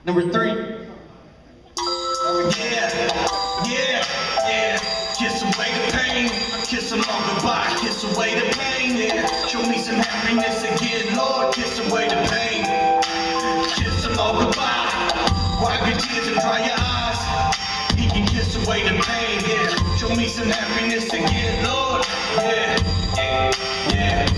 Number 3. Yeah. Kiss away the pain, kiss along goodbye, kiss away the pain, yeah. Show me some happiness again, Lord, kiss away the pain. Kiss along goodbye, wipe your tears and dry your eyes. He can kiss away the pain, yeah. Show me some happiness again, Lord, yeah.